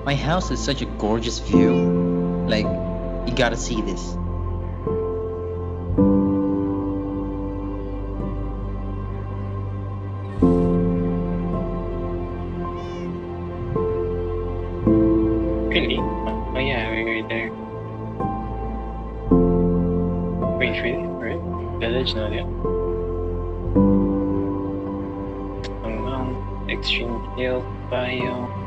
My house is such a gorgeous view. Like, you gotta see this. Really? Oh yeah, we're there. Wait, really? Right? Village na dia. Hanggang extreme hill tayo.